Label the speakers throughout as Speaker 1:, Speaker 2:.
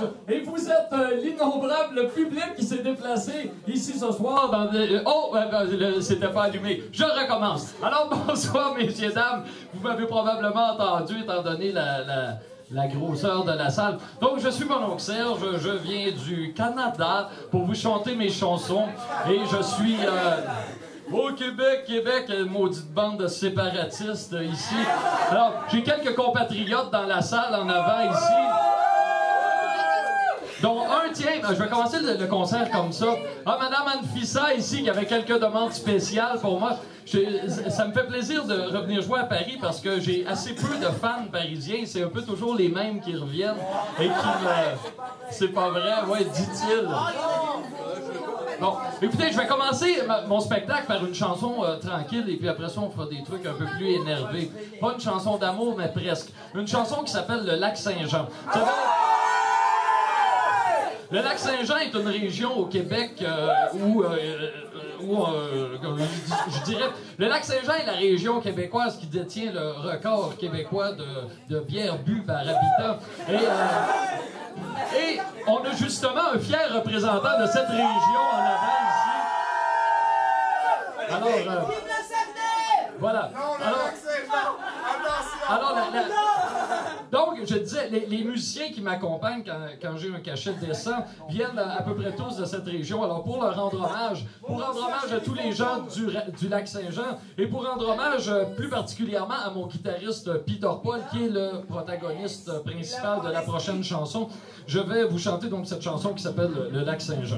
Speaker 1: Et vous êtes l'innombrable public qui s'est déplacé ici ce soir dans des... c'était pas allumé. Je recommence. Alors, bonsoir, messieurs, dames. Vous m'avez probablement entendu, étant donné la grosseur de la salle. Donc, je suis mon oncle Serge, je viens du Canada pour vous chanter mes chansons. Et je suis... Au Québec, maudite bande de séparatistes ici. Alors, j'ai quelques compatriotes dans la salle en avant ici. Dont un, tiens, je vais commencer le concert comme ça. Ah, Madame Anfissa ici, qui avait quelques demandes spéciales pour moi. Ça me fait plaisir de revenir jouer à Paris parce que j'ai assez peu de fans parisiens. C'est un peu toujours les mêmes qui reviennent et qui... c'est pas vrai, ouais, dit-il. Bon, écoutez, je vais commencer mon spectacle par une chanson tranquille et puis après ça, on fera des trucs un peu plus énervés. Pas une chanson d'amour, mais presque. Une chanson qui s'appelle le Lac-Saint-Jean. Le Lac-Saint-Jean est une région au Québec où je dirais... Le Lac-Saint-Jean est la région québécoise qui détient le record québécois de bière bue par habitant. Et on a justement un fier représentant de cette région en avant ici. Alors, voilà. Donc, je disais, les musiciens qui m'accompagnent quand j'ai un cachet décent viennent à peu près tous de cette région. Alors, pour leur rendre hommage, à tous les gens du Lac-Saint-Jean et pour rendre hommage plus particulièrement à mon guitariste Peter Paul, qui est le protagoniste principal de la prochaine chanson, je vais vous chanter donc cette chanson qui s'appelle le Lac-Saint-Jean.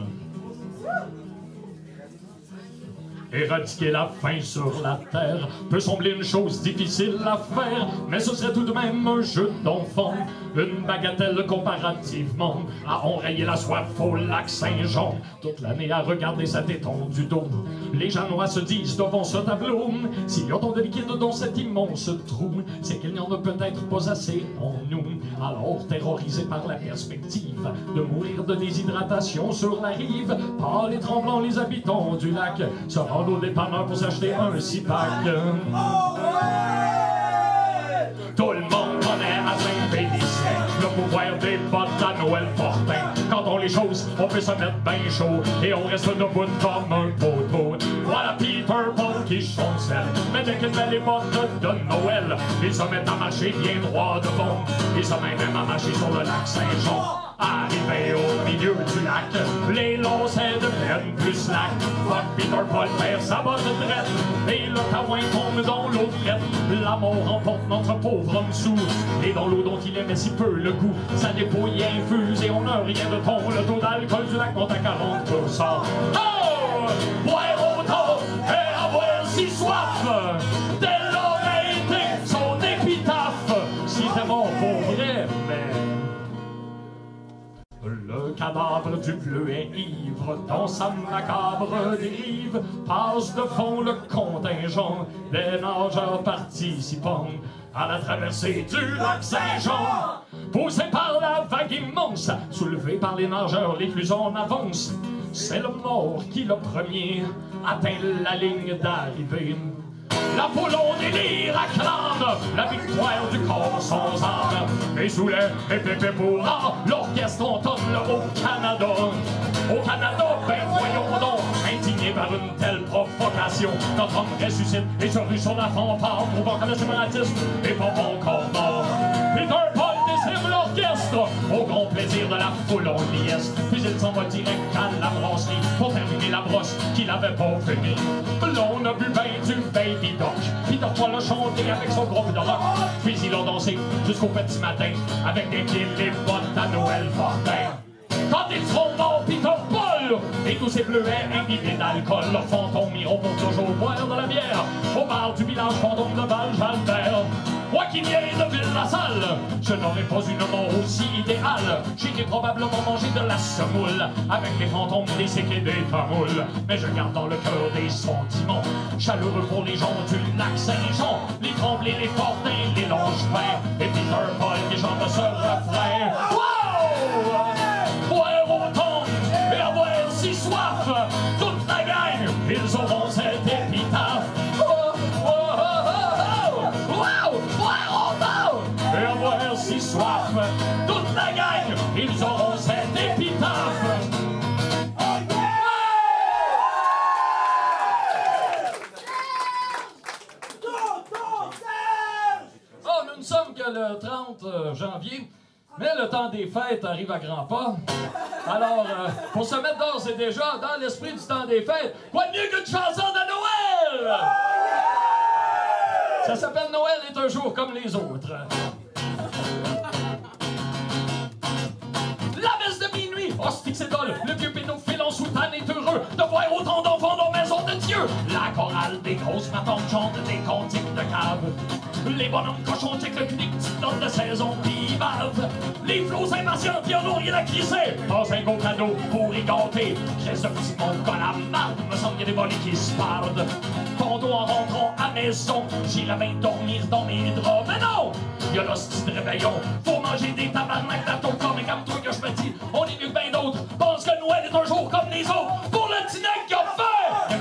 Speaker 1: Éradiquer la faim sur la terre peut sembler une chose difficile à faire, mais ce serait tout de même un jeu d'enfant, une bagatelle comparativement à enrayer la soif au Lac-Saint-Jean. Toute l'année à regarder cette étendue d'eau, les Janois se disent devant ce tableau, s'il y a tant de liquide dans cet immense trou, c'est qu'il n'y en a peut-être pas assez en nous. Alors, terrorisés par la perspective de mourir de déshydratation sur la rive, par les tremblants, les habitants du lac se rendent au dépanneur pour s'acheter un six-pack. Tout le monde connaît à Saint-Félicien le pouvoir des bottes à Noël Fortin. Quand on les choses, on peut se mettre bien chaud et on reste debout comme un poteau. Voilà Peter Paul qui chancelle, mais dès qu'il met les bottes de Noël, il se met à marcher bien droit devant. Il se met même à marcher sur le lac Saint-Jean. Arrivé au milieu du lac, les lacets deviennent plus slack. Fuck Peter Paul perd sa botte de traite et le taouin tombe dans l'eau frette. La mort emporte notre pauvre homme sous, et dans l'eau dont il aimait si peu le goût, sa dépouille infuse et on n'a rien de ton. Le taux d'alcool du lac monte à 40%. Oh! Boire autant et avoir si soif, telle aurait été son épitaphe. Si t'es mort pour vrai, mais... Le cadavre du bleu est ivre, dans sa macabre dérive, passe devant le contingent des nageurs participants à la traversée du lac Saint-Jean. Poussé par la vague immense, soulevé par les nageurs les plus en avance, c'est le mort qui le premier atteint la ligne d'arrivée. La foule au délire acclame la victoire du corps sans âme. Et sous les pépés pourra, l'orchestre entonne au Canada. Au Canada, ben voyons donc, indigné par une telle provocation, notre homme ressuscite et se rue sur la fanfare, prouvant que le séparatisme est pas encore mort. Peter Paul décime l'orchestre au grand plaisir de la foule en liesse. Puis il s'en va direct à la brasserie pour terminer la brosse qu'il avait pas fini. L'on a bu ben du Baby Doc. Peter Paul a chanté avec son groupe de rock. Puis ils ont dansé jusqu'au petit matin avec des pieds et des bottes à Noël Fortin. Quand ils seront morts, Peter Paul et tous ces bleuets imbibés d'alcool, leurs fantômes iront pour toujours boire de la bière au bar du village fantôme de Val-Jalbert. Moi qui viens de Ville-la-Salle, je n'aurais pas une mort aussi idéale. J'irai probablement manger de la semoule avec les fantômes des secs et des tamoules. Mais je garde dans le cœur des sentiments chaleureux pour les gens du lac Saint-Jean, les Tremblay, les Fortins, les Langevin et Peter Paul qui chante ce refrain. Wow! Boire autant et avoir si soif, toute la gang, ils auront cette épitaphe. Et avoir si soif, toute la gang campagne, ils auront cette épitaphe. Oh, nous ne sommes que le 30 janvier, mais le temps des fêtes arrive à grands pas. Alors, pour se mettre d'ores et déjà dans l'esprit du temps des fêtes, quoi de mieux qu'une chanson de Noël? Ça s'appelle Noël est un jour comme les autres. La messe de minuit, hostie c'est dole, le vieux pédophile en soutane est heureux de voir autant d'enfants dans la maison de Dieu. La chorale des grosses matantes chante des cantiques de cave. Les bonhommes cochons checkent le clic, petites notes de saison, pis ils bavent. Les flots impatients qui en ont rien à crisser. Pas un gros cadeau pour y gâter. Crèse de petit monde comme la marde, me semble qu'il y a des volets qui se pardent. Tantôt en rentrant à maison, j'irai bien dormir dans mes draps. Mais non! Y'a l'hostie de réveillon. Faut manger des tabarnak d'atoka, mais comme toi que je me dis, on est mieux que bien d'autres. Pense que Noël est un jour comme les autres. Pour le petit nègre qui a faim!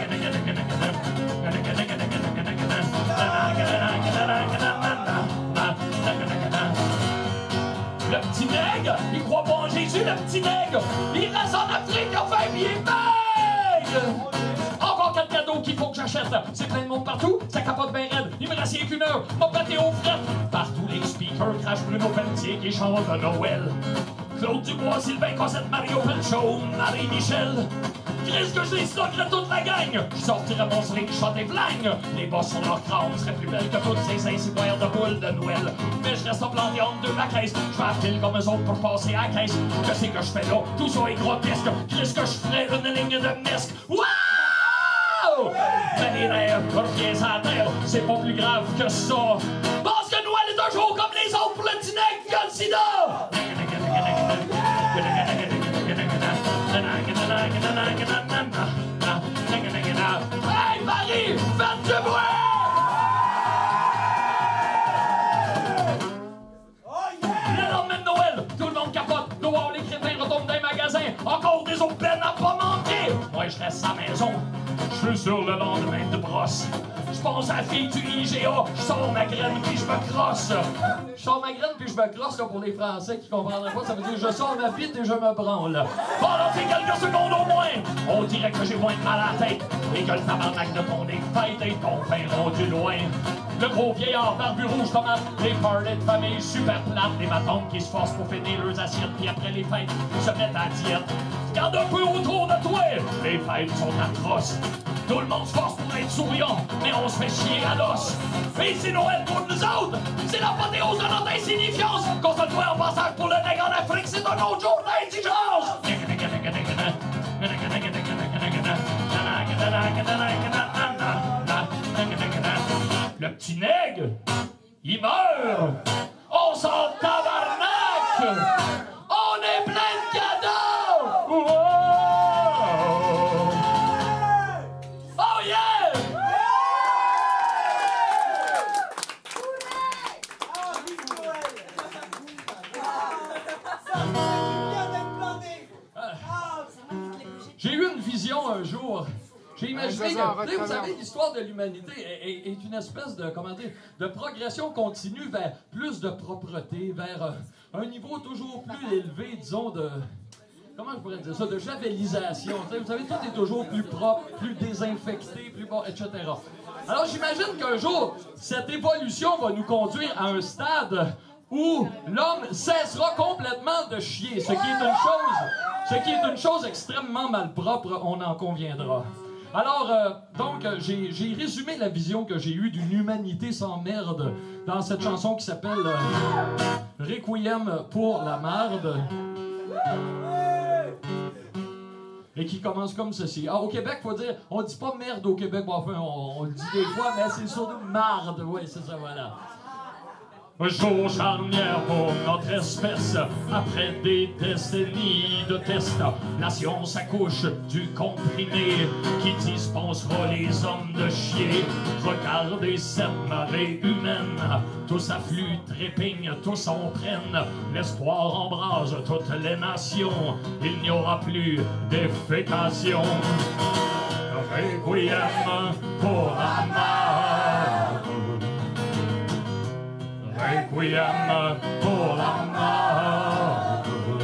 Speaker 1: Le petit nègre, il croit pas en Jésus, le petit nègre. Il reste en Afrique, il a faim, il est maigre. Encore 4 cadeaux qu'il faut que j'achète. C'est plein de monde partout, ça capote bien raide. Il me reste rien qu'une heure, m'a prêté aux frettes. Partout les speakers crachent Bruno Pelletier qui chante de Noël. Claude Dubois, Sylvain Cossette, Mario Pelchon, Marie-Michel. Chris que je les stockerais toute la gang. Je sortirais mon slingshot et flingue. Les bosses sur leur crâne seraient plus belles que toutes ces insiboires de boules de Noël. Mais je reste planté entre deux ma caisse. Je fais la file comme eux autres pour passer à la caisse. Que c'est que je fais là? Tout ça est grotesque. Chris que je ferais une ligne de mesque. Wow! Mais les nerfs, reviens à terre, c'est pas plus grave que ça. Parce que Noël est un jour comme les autres pour le petit nègre qui a le sida. Hey Marie, faites du bruit! Le lendemain de Noël, tout le monde capote. Dehors, les crétins retournent dans les magasins. Encore des aubaines à pas manquer. Moi, je reste à la maison. Je suis sur le lendemain de brosse. Je pense à la fille du IGA. Je sors ma graine puis je me crosse. Je sors ma graine puis je me crosse, là, pour les Français qui comprendraient pas. Ça veut dire je sors ma bite et je me branle. Pendant ces quelques secondes au moins, on dirait que j'ai moins de mal à la tête et que le tabarnak de ton des fêtes est ton pain rendu loin. Le gros vieillard barbu rouge tomate, les parlets de famille super plates, les matantes qui se forcent pour finir leurs assiettes puis après les fêtes se mettent à diète. Regarde un peu autour de toi, les fêtes sont atroces. Tout le monde se force pour être souriant, mais on se fait chier à l'os. Et c'est Noël pour nous autres, c'est l'apothéose de notre insignifiance. Concentre-toi en passage pour le nègre en Afrique, c'est un autre jour d'indigence. Le petit nègre, il meurt. On s'en tabarnak. On est plein de cadeaux. Wow. Oh yeah. J'ai eu une vision un jour. J'ai imaginé que, vous savez, l'histoire de l'humanité est une espèce de, comment dire, de progression continue vers plus de propreté, vers un niveau toujours plus élevé, disons, de... Comment je pourrais dire ça? De javelisation. Vous savez, tout est toujours plus propre, plus désinfecté, plus bon, etc. Alors, j'imagine qu'un jour, cette évolution va nous conduire à un stade où l'homme cessera complètement de chier, ce qui est une chose extrêmement malpropre, on en conviendra. Alors, j'ai résumé la vision que j'ai eue d'une humanité sans merde dans cette chanson qui s'appelle Requiem pour la marde. Et qui commence comme ceci. Ah, au Québec, faut dire, on dit pas merde au Québec, bon, enfin, on le dit des fois, mais c'est surtout marde, oui, c'est ça, voilà. Un jour charnière pour notre espèce, après des décennies de tests, la science accouche du comprimé qui dispensera les hommes de chier. Regardez cette marée humaine, tous affluent, trépignent, tous en prennent. L'espoir embrase toutes les nations, il n'y aura plus d'effécation. Requiem pour la marde. Requiem pour la marde.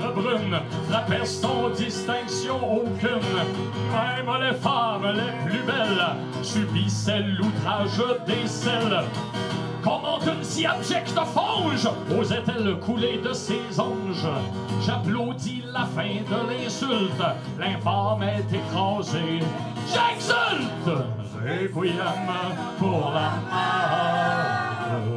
Speaker 1: brune, la peste en distinction aucune. Même les femmes les plus belles subissaient l'outrage des selles. Comment une si abjecte fange osait-elle couler de ses anges? J'applaudis la fin de l'insulte, l'infâme est écrasé. J'exulte! Requiem pour la mort.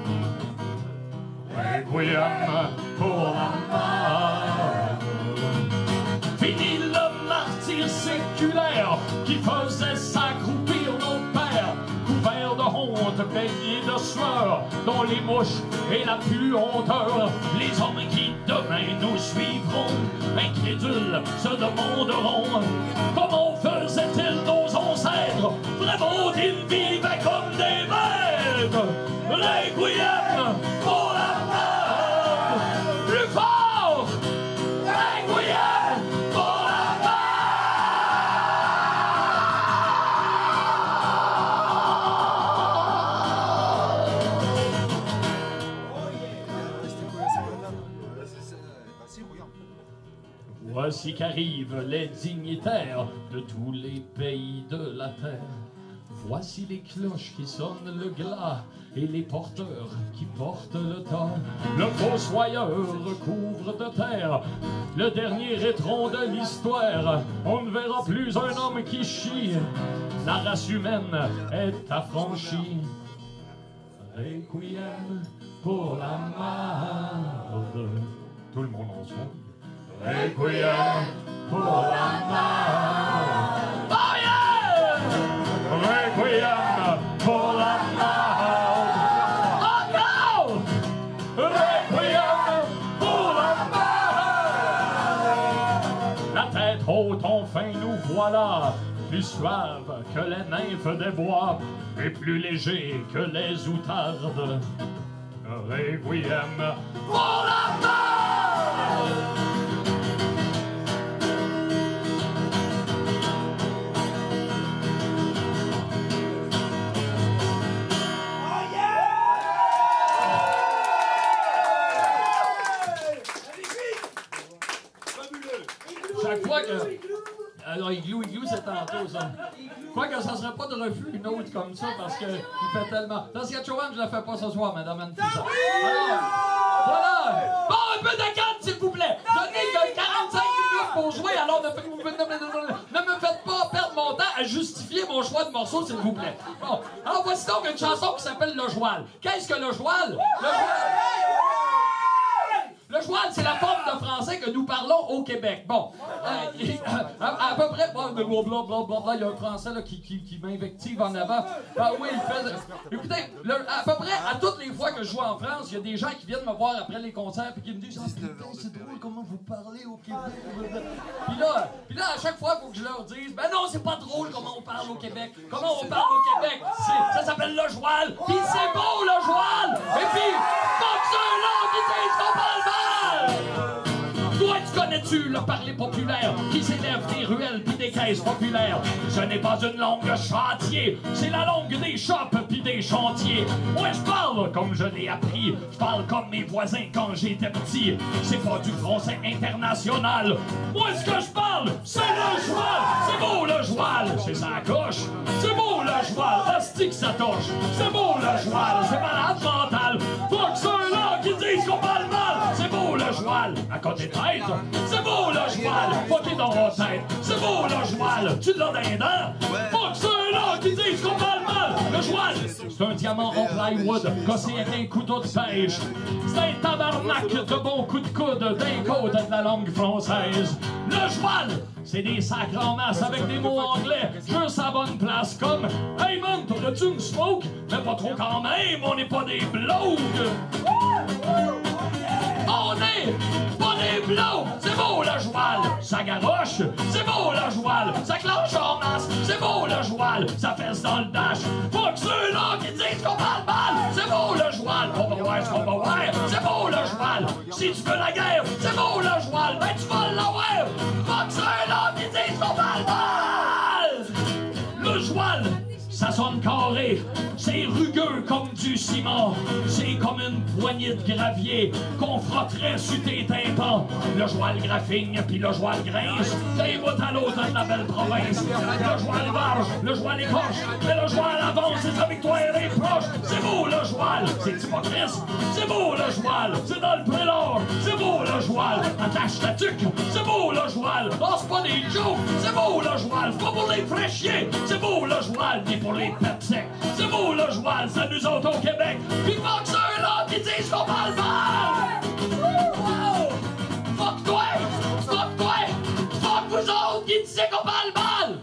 Speaker 1: Requiem pour la mort. Fini le martyre séculaire qui faisait s'accroupir nos pères, couverts de honte, baignés de sueur, dont les mouches et la puanteur. Les hommes qui demain nous suivront, incrédules, se demanderont comment faisaient-ils nos ancêtres? Vraiment, ils vivaient comme des maîtres. Requiem pour la mort. Plus fort! Requiem pour la Voici qu'arrivent les dignitaires de tous les pays de la terre. Voici les cloches qui sonnent le glas et les porteurs qui portent le temps. Le fossoyeur recouvre de terre le dernier étron de l'histoire. On ne verra plus un homme qui chie. La race humaine est affranchie. Requiem pour la marde. Tout le monde ensemble. Requiem pour la marde. Oh yeah! Requiem pour la marde. Oh no! Requiem pour la marde. La tête haute, enfin nous voilà, plus suave que les nymphes des bois et plus léger que les outardes. Requiem pour la marde. Chaque fois que... Alors, Igloo, c'est tantôt, ça. Quoique ça serait pas de refus une autre comme ça, parce qu'il fait tellement... Saskatchewan, je la fais pas ce soir, madame Anne-Fisa. Alors, voilà! Bon, un peu de calme, s'il vous plaît! Donnez que 45 minutes pour jouer, alors ne me faites pas perdre mon temps à justifier mon choix de morceau, s'il vous plaît. Bon, alors voici donc une chanson qui s'appelle Le Joual. Qu'est-ce que le Joual? Le joual, c'est la forme de français que nous parlons au Québec. Bon, à peu près, blablabla, il y a un français là, qui m'invective en avant. Ah oui, il fait... Écoutez, à peu près, à toutes les fois que je joue en France, il y a des gens qui viennent me voir après les concerts et qui me disent « Ah, c'est drôle comment vous parlez au Québec. » Puis là, à chaque fois, il faut que je leur dise « Ben non, c'est pas drôle comment on parle au Québec. Comment on parle au Québec, ça s'appelle le joual. Puis c'est beau, le joual. Et puis, fuck ceux-là qui disent qu'on parle mal. Toi, tu connais-tu le parler populaire qui s'élève des ruelles pis des caisses populaires? Ce n'est pas une langue chantier, c'est la langue des shops pis des chantiers. Moi, je parle comme je l'ai appris, je parle comme mes voisins quand j'étais petit. C'est pas du français international. Moi, ce que je parle, c'est le joual. C'est beau, le joual, c'est sa coche. C'est beau, le joual, asti que ça touche. C'est beau, le joual, c'est malade mental. Fuck ceux-là qui disent qu'on parle mal. C'est beau, le joual, à côté de tête. C'est beau, le joual, fucké dans votre tête. C'est beau, le joual, tu l'as dans les dents. Fuck ceux-là qui disent qu'on parle mal. Le joual, c'est un diamant en plywood, cassé avec un couteau de pêche. C'est un tabarnak de bons coups de coude d'un côte de la langue française. Le joual, c'est des sacs en masse avec des mots anglais, juste à bonne place comme « Hey man, t'aurais-tu une smoke? Mais pas trop quand même, on n'est pas des blogues! » On n'est pas des blows! C'est beau le joual, ça garoche! C'est beau le joual, ça clenche en masse! C'est beau le joual, ça fesse dans le dash! Faut que ceux-là qui disent qu'on parle mal! C'est beau le joual, on va voir ce qu'on va voir! C'est beau le joual, si tu veux la guerre! C'est beau le joual, ben tu vas l'avoir! Faut que ceux-là qui disent qu'on parle mal! Le joual, ça sonne carré, c'est rugueux comme du ciment. C'est comme une poignée de gravier qu'on frotterait sur tes tympans. Le joual graffigne, puis le joual grince, d'un bout à l'autre de la belle province. Le joual varge, le joual écorche, mais le joual avance et sa victoire est proche. C'est beau le joual, c'est hypocrite. C'est beau le joual, c'est dans le prélor. C'est beau le joual, attache ta tuque. C'est beau le joual, lance pas des jokes. C'est beau le joual, pas pour les fraîchiers. C'est beau le joual, ni pour les pets secs. C'est beau le joual, ça nous autres au Québec. Pis fuck ceux-là qui disent qu'on parle mal. Wow! Fuck toi! Fuck toi! Fuck vous autres qui disent qu'on parle mal!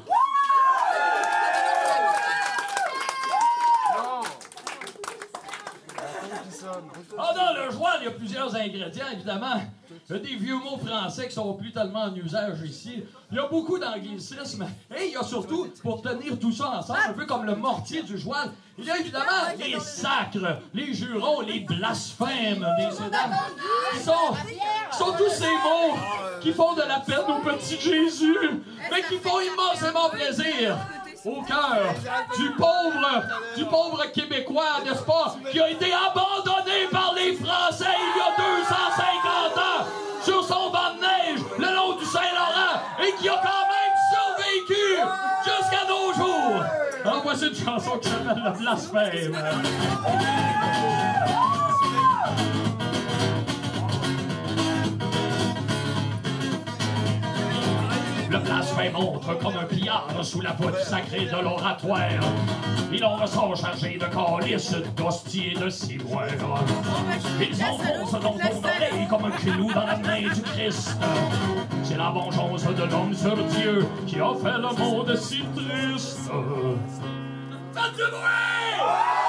Speaker 1: Ah non, le joual, il y a plusieurs ingrédients, évidemment. Il y a des vieux mots français qui sont plus tellement en usage ici. Il y a beaucoup d'anglicismes. Et il y a surtout, pour tenir tout ça ensemble, un peu comme le mortier du joual, il y a évidemment les sacres, les jurons, les blasphèmes des sédames. Qui sont tous ces mots qui font de la peine au petit Jésus, mais qui font immensément plaisir au cœur du pauvre Québécois, n'est-ce pas, qui a été abandonné par les Français il y a 250 ans sur son banc de neige le long du Saint-Laurent et qui a quand même survécu jusqu'à nos jours. Alors voici une chanson qui s'appelle Le Blasphème. Le blasphème montre comme un pillard sous la voûte sacrée de l'oratoire. Il en ressort chargé de calices, d'hosties et de ciboires. Ils enfoncent dans ton oreille comme un clou dans la main du Christ. C'est la vengeance de l'homme sur Dieu qui a fait le monde si triste. Faites du bruit!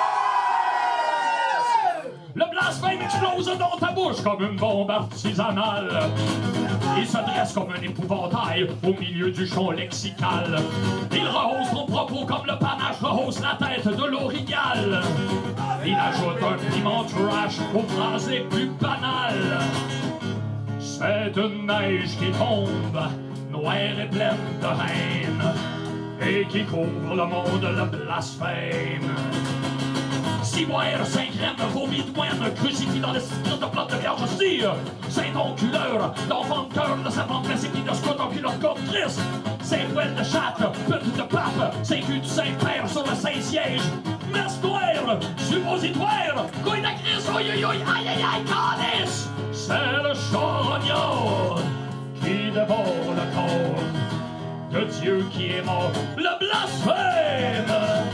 Speaker 1: Le blasphème explose dans ta bouche comme une bombe artisanale. Il se dresse comme un épouvantail au milieu du champ lexical. Il rehausse ton propos comme le panache rehausse la tête de l'orignal. Il ajoute un piment trash aux phrases les plus banales. C'est une neige qui tombe, noire et pleine de haine, et qui couvre le monde, le blasphème. Ciboire, Saint-Graine, vomi de moine, crucifix dans le cycle de plate de vierge cire. Saint-Onculeur, l'enfant de cœur, le serpent classique de squat en culotte côte triste. Saint-Poil de chatte, petit de pape, Saint-Cul du Saint-Père sur le Saint-Siège. Messe noire, suppositoire, couille de Christ, oi oi oi, aïe aïe aïe, calice. C'est le charognard qui dévore le corps de Dieu qui est mort. Le blasphème!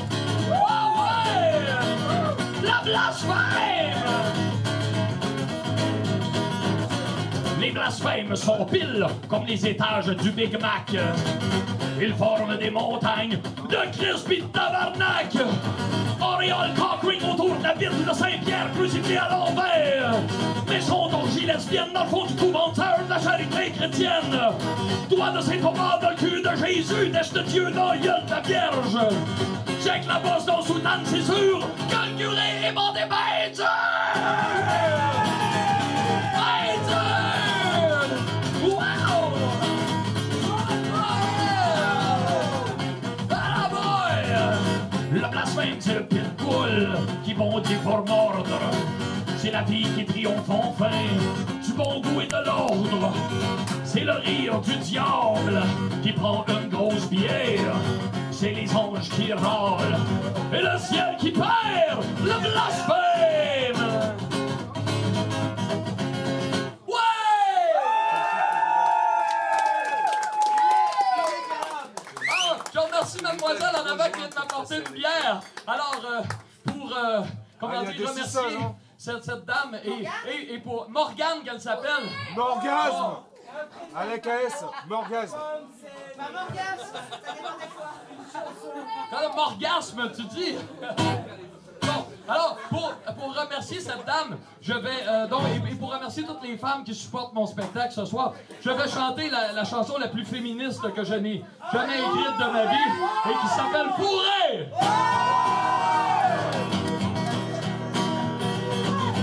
Speaker 1: La blasphème! Les blasphèmes sont piles comme les étages du Big Mac. Ils forment des montagnes de Christ pis de tabarnak. Auréole cockring autour de la ville de Saint-Pierre crucifié à l'envers. Mais sont orgies lesbiennes dans le fond du couvent de la charité chrétienne. Doigt de Saint-Thomas dans le cul de Jésus, dèche de Dieu dans la gueule de la Vierge. Check la bosse dans soutane, c'est sûr que le curé est mort des bêtes! Bêtes! Wow! Ah boy! Le blasphème, c'est le pitbull qui bondit pour mordre. C'est la vie qui triomphe enfin du bon goût et de l'ordre. C'est le rire du diable qui prend une grosse bière. C'est les anges qui râlent et le ciel qui perd le blasphème. Ouais! Ah, je remercie mademoiselle en avant qui vient de m'apporter une bière. Alors, pour, comment dire, remercier cette dame et pour Morgane qu'elle s'appelle.
Speaker 2: Morgasme! Oh. Avec un S, Morgasme.
Speaker 3: Morgasme, ça dépend des fois.
Speaker 1: Quand le morgasme, tu dis. Bon, alors, pour remercier cette dame, je vais, donc, et pour remercier toutes les femmes qui supportent mon spectacle ce soir, je vais chanter la chanson la plus féministe que je n'ai jamais écrite de ma vie, et qui s'appelle Fourré!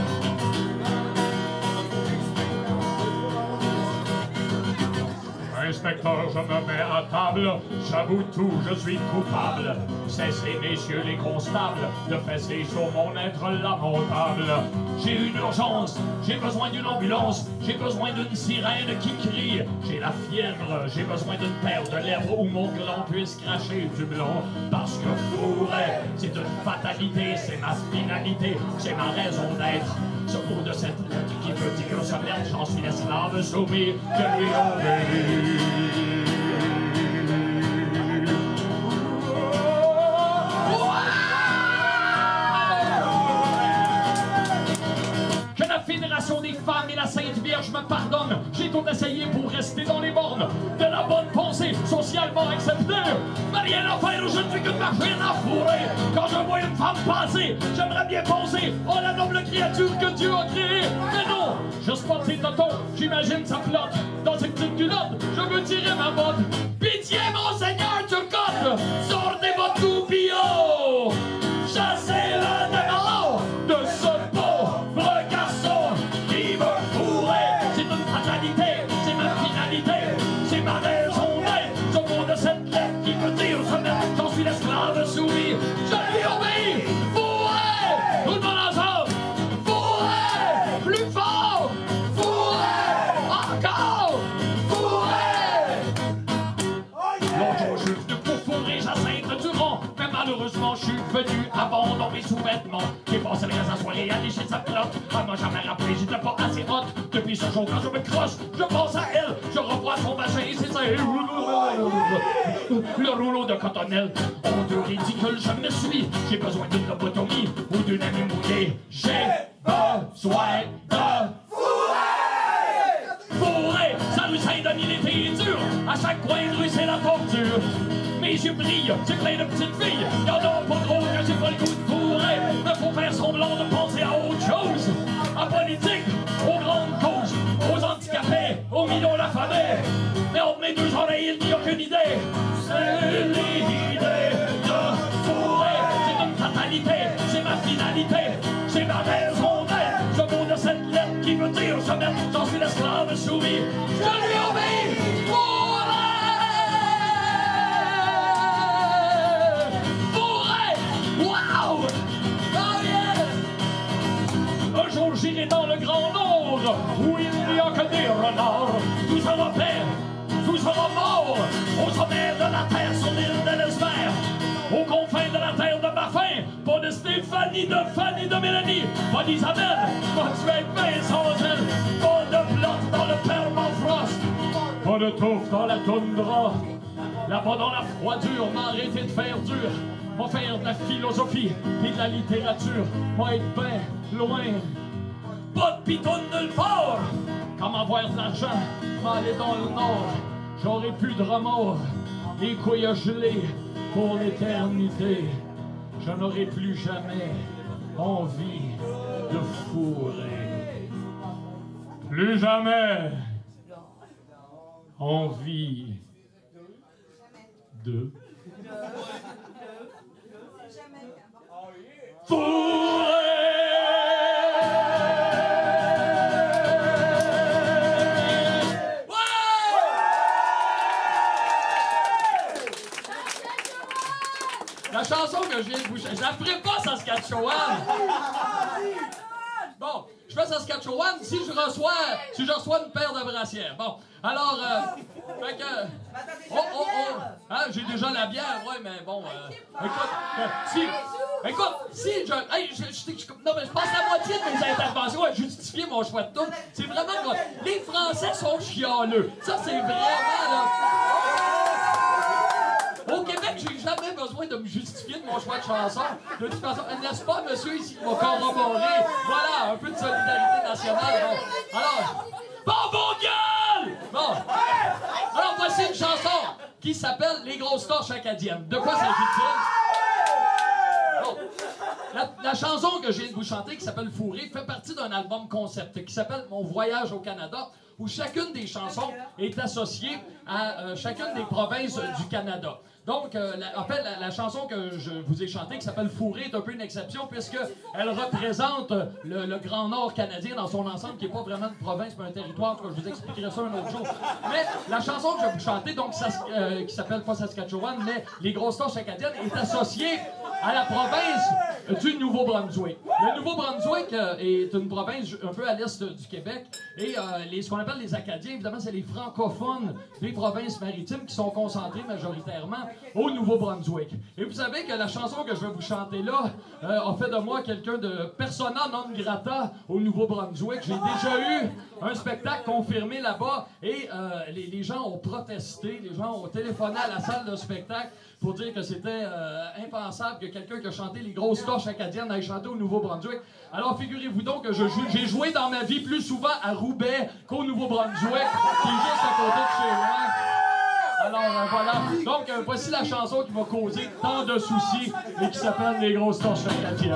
Speaker 1: Un inspecteur, je me mets à table. J'avoue tout, je suis coupable. Cessez, messieurs les constables, de fesser sur mon être lamentable. J'ai une urgence, j'ai besoin d'une ambulance, j'ai besoin d'une sirène qui crie. J'ai la fièvre, j'ai besoin d'une paire de lèvres où mon gland puisse cracher du blanc. Parce que fourrer, c'est une fatalité, c'est ma finalité, c'est ma raison d'être. Ce mot de cette lettre qui veut dire ce merde, j'en suis l'esclave soumis, je lui obéis. Que la Fédération des femmes et la Sainte Vierge me pardonnent. J'ai tout essayé pour rester dans les bornes de la bonne pensée, socialement acceptée. Mais rien à faire, je ne suis qu'une machine à fourrer. Quand je vois une femme passer, j'aimerais bien penser, oh la noble créature que Dieu a créée. Mais non, je spotte ses totons, j'imagine sa flotte. Dans ses petites culottes, je veux tirer ma botte. Pitié, mon Seigneur Turcotte, sortez votre toupillot. Chassez-le dehors de ce pauvre garçon qui veut fourrer. C'est une fatalité, c'est ma finalité, c'est ma raison d'être. Ce mot de cette lettre qui veut dire se mettre, j'en suis l'esclave soumis. Je lui obéis, fourrer, tout le monde ensemble. Fourrer, plus fort, fourrer, encore, fourrer. L'autre jour, je suis venu pour fourrer Jacinthe Durand, mais malheureusement, je suis venu avant dans mes sous-vêtements. J'ai passé le reste de la soirée à lécher sa pelote. Elle m'a jamais rappelé, j'étais pas assez hot. Depuis ce jour, quand je me croche, je pense à elle. Je revois son vagin et c'est ça. Le rouleau de cotonnelle. Oh, de ridicule, je me suis. J'ai besoin d'une lobotomie ou d'une amie mouillée. J'ai besoin de fourrer. Ça rue Saint-Denis, l'été est dur. À chaque coin de rue, c'est la torture. Mes yeux brillent, c'est plein de petites filles. Y'en a pas trop que j'ai pas le goût de fourrer. Mais faut faire semblant de penser à autre chose. En politique, aux grandes causes, aux handicapés, aux millions affamés. Mais entre mes deux oreilles, il n'y a aucune idée. C'est l'idée de fourrer. C'est une fatalité, c'est ma finalité, c'est ma raison d'être. Ce mot de cette lettre qui veut dire se mettre, j'en suis l'esclave soumis. Je lui obéis. J'irai dans le grand nord, où il n'y a que des renards. Tout sera paix, tout sera mort, au sommet de la terre, sur l'île de l'Esmer, aux confins de la terre de Baffin. Pas de Stéphanie, de Fanny, de Mélanie, pas d'Isabelle, pas de Suède, sans elle. Pas de plot dans le permafrost, pas de touffe dans la toundra. Là-bas dans la froidure, m'a arrêté de faire dur. M'a faire de la philosophie et de la littérature. M'a être bien loin. Pas de pitoune nulle part. Comment avoir de l'argent, m'aller dans le nord. J'aurai plus de remords, les couilles gelées pour l'éternité. Je n'aurai plus jamais envie de fourrer. Plus jamais envie de fourrer. La chanson que je viens de boucher, je la ferai pas Saskatchewan. Bon, je fais Saskatchewan si je reçois une paire de brassières. Bon, alors, fait que... Oh, hein, j'ai déjà la bière, ouais, mais bon, écoute, si je... Hey, non, mais je passe la moitié de mes interventions à justifier mon choix de tout. C'est vraiment... Les Français sont chialeux. Ça, c'est vraiment, là... Au Québec, j'ai jamais besoin de me justifier de mon choix de chanson. De toute façon, n'est-ce pas, monsieur, ici, qui m'a corroboré? Voilà, un peu de solidarité nationale. Bon. Alors, bon gueule! Bon. Alors, voici une chanson qui s'appelle Les grosses torches acadiennes. De quoi s'agit-il? Bon. La chanson que je viens de vous chanter, qui s'appelle Fourré, fait partie d'un album concept qui s'appelle Mon voyage au Canada, où chacune des chansons est associée à chacune des provinces du Canada. Donc, en fait, la chanson que je vous ai chantée, qui s'appelle Fourré, est un peu une exception, puisqu'elle représente le Grand Nord canadien dans son ensemble, qui n'est pas vraiment une province, mais un territoire. En tout cas, je vous expliquerai ça un autre jour. Mais la chanson que je vais vous chanter, donc, qui s'appelle pas Saskatchewan, mais Les Grosses Torches acadiennes, est associée à la province du Nouveau-Brunswick. Le Nouveau-Brunswick est une province un peu à l'est du Québec, et ce qu'on appelle les Acadiens, évidemment, c'est les francophones des provinces maritimes qui sont concentrés majoritairement au Nouveau-Brunswick. Et vous savez que la chanson que je vais vous chanter là a fait de moi quelqu'un de persona non grata au Nouveau-Brunswick. J'ai déjà eu un spectacle confirmé là-bas, et les gens ont protesté, les gens ont téléphoné à la salle de spectacle pour dire que c'était impensable que quelqu'un qui a chanté Les Grosses Torches acadiennes aille chanter au Nouveau-Brunswick. Alors figurez-vous donc que j'ai joué dans ma vie plus souvent à Roubaix qu'au Nouveau-Brunswick, qui est juste à côté de chez moi. Alors voilà, donc voici la chanson qui m'a causé tant de soucis et qui s'appelle Les Grosses Torches acadiennes.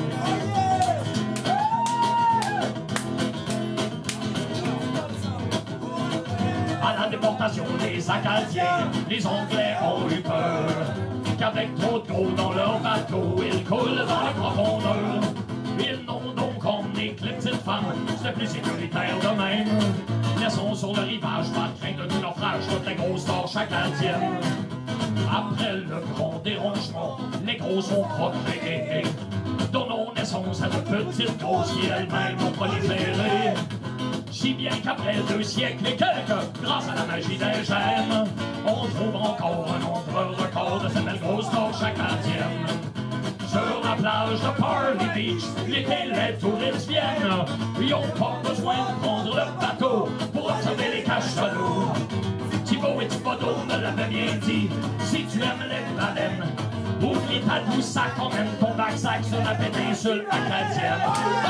Speaker 1: À la déportation des Acadiens, les Anglais ont eu peur qu'avec trop d'eau dans leur bateau, ils coulent dans les profondeurs. Ils n'ont donc emmené que les petites femmes, c'est plus sécuritaire de même. Laissons sur le rivage, pas de crainte de naufrage, toutes les grosses torches acadiennes. Après le grand dérangement, les gros ont procréé. Donnons naissance à de petites grosses qui elles-mêmes ont proliféré. Si bien qu'après 2 siècles et quelques, grâce à la magie des gènes, on trouve encore un nombre record de ces belles grosses torches acadiennes. Sur la plage de Parley Beach, l'été, les touristes viennent. Ils n'ont pas besoin de prendre le bateau pour observer les cachalots. Thibaut et Thibodeau me l'avaient bien dit, si tu aimes les baleines, oublie ta douce sac, emmène ton bac-sac sur la péninsule acadienne.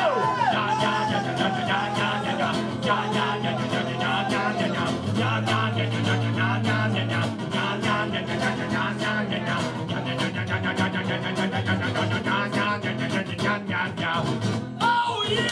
Speaker 1: Oh yeah!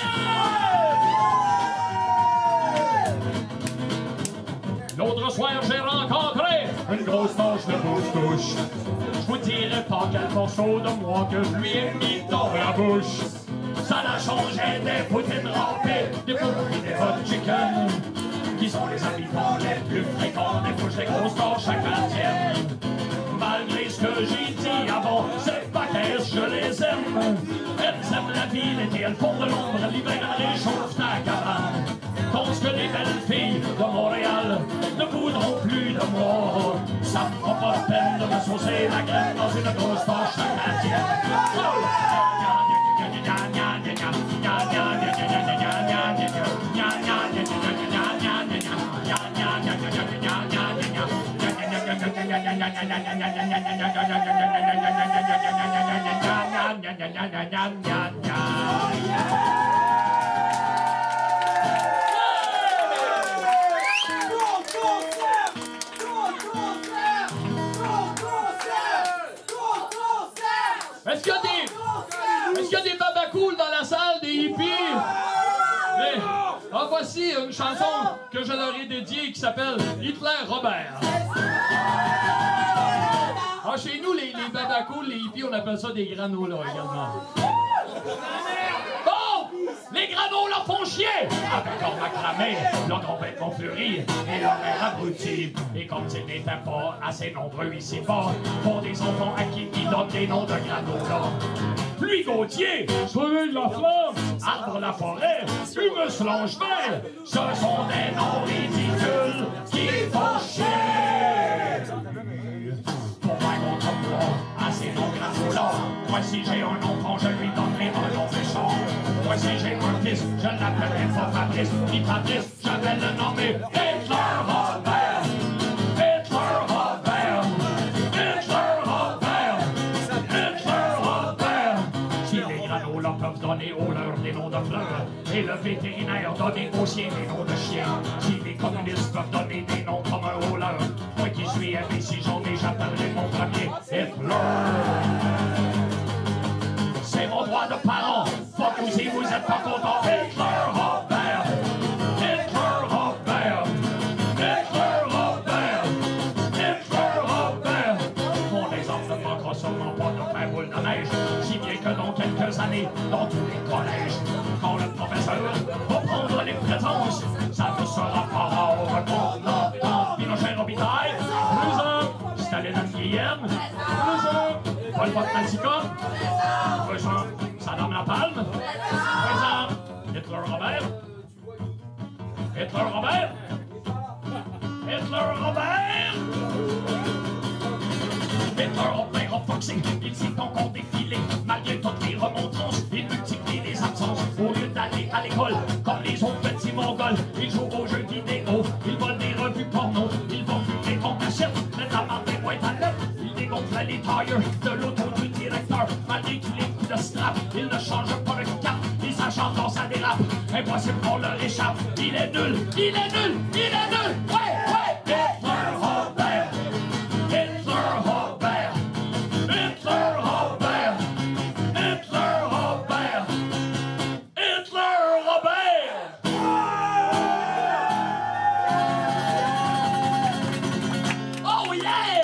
Speaker 1: L'autre soir, j'ai rencontré une grosse torche de bouche-touche. Je vous dirai pas quel morceau de moi que je lui ai mis dans la bouche. Ça l'a changé des poutines râpées, des poutines des hot chicken, qui sont les habitants les plus fréquents des bouches des grosses torches acadiennes. Malgré ce que j'ai dit avant, c'est pas qu'est-ce je les aime. Elles aiment la vie, l'été elles font de l'ombre, l'hiver elles réchauffent ta cabane. Tandis que les belles filles de Montréal ne voudront plus de moi. Ça me fera pas de peine de me saucer la graine dans une grosse torche acadienne. Est-ce qu'il y a des babacools dans la salle, des hippies? Mais, voici une chanson que je leur ai dédiée qui s'appelle Hitler Robert. Chez nous, les babacools, les hippies, on appelle ça des granolas également. Bon! Les granolas font chier! Avec leur macramé, leur complètement fleuri et leur air abruti. Et comme ils n'étaient pas assez nombreux ici-bas, pour des enfants à qui ils donnent des noms de granolas. Pluie Gauthier, Soleil de la Flamme, Arbre la Forêt, Humus Langevin, ce sont des noms ridicules qui font chier. À ces noms granolas, moi si j'ai un enfant, je lui donnerai un nom méchant. Moi si j'ai un fils, je l'appellerai pas Fabrice, ni Patrice, je vais le nommer Hitler Robert. Hitler Robert. Hitler Robert. Hitler Robert. Si les granolas peuvent donner aux leurs des noms de fleurs, et le vétérinaire donner aux chiens des noms de chiens, si les communistes peuvent donner des noms communs aux leurs, moi qui suis imbécile, j'en ai, j'appellerai mon premier Hitler. C'est mon droit de parent. Fuck vous si vous êtes pas content. Hitler Robert. Hitler Robert. Hitler Robert. Hitler Robert. les présences, ça ne sera pas rare. Pinochet, Robitaille, présent. Staline, Guillaume, présent. Paul Pot, Malticum, présent. Saddam Napalm, présent. Hitler, Robert. Hitler, Robert. Hitler, Robert. Hitler, Robert, Foxy, il s'est encore défilé. Malgré toutes les remontrances, il multiplie les absences. Au lieu d'aller à l'école, comme les autres petits mongols, il joue aux jeux vidéo, il vole des revues porno, il va fumer en cachette, met la marque des boîtes à lettres, il dégonfle les tailleurs de l'auto du directeur. Malgré tous les coups de strap, il ne change pas le cap, il s'achante quand ça dérape. Impossible qu'on le réchappe, il est nul, il est nul, il est nul. Ouais, ouais, Hitler, Robert. Hitler, Robert. Hitler, Robert. Hitler, Robert. Hitler, Robert. Oh yeah!